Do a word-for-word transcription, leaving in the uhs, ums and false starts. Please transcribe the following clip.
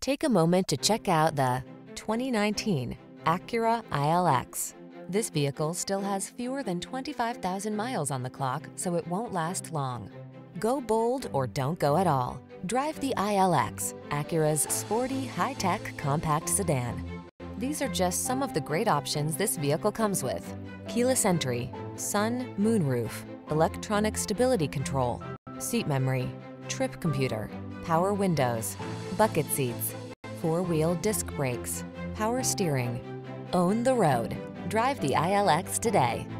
Take a moment to check out the twenty nineteen Acura I L X. This vehicle still has fewer than twenty-five thousand miles on the clock, so it won't last long. Go bold or don't go at all. Drive the I L X, Acura's sporty, high-tech compact sedan. These are just some of the great options this vehicle comes with: keyless entry, sun, moonroof, electronic stability control, seat memory, trip computer, power windows, bucket seats, four-wheel disc brakes, power steering. Own the road. Drive the I L X today.